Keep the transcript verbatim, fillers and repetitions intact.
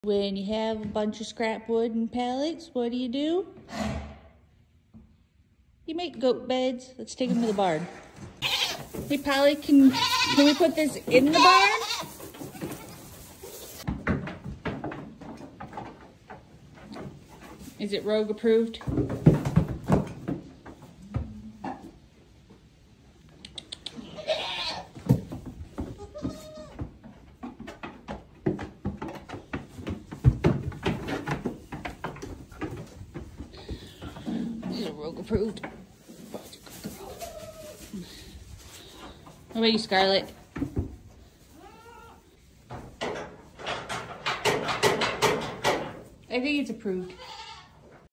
When you have a bunch of scrap wood and pallets, what do you do? You make goat beds. Let's take them to the barn. Hey, Polly, can, can we put this in the barn? Is it Rogue approved? Is it Rogue approved? What about you, Scarlett? I think it's approved.